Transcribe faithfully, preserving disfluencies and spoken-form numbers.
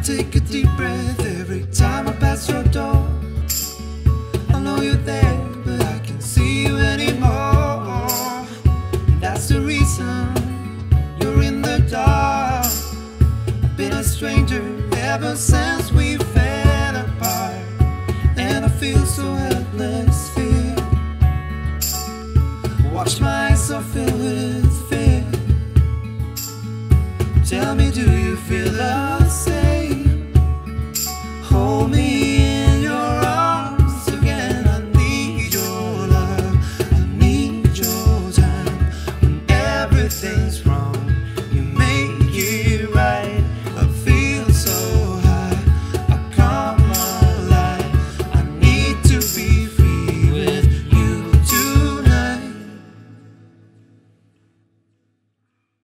take a deep breath every time I pass your door. I know you're there, but I can't see you anymore. And that's the reason you're in the dark. I've been a stranger ever since we fell apart, and I feel so helpless, fear. Watch my eyes so filled with fear. Tell me, do you feel love?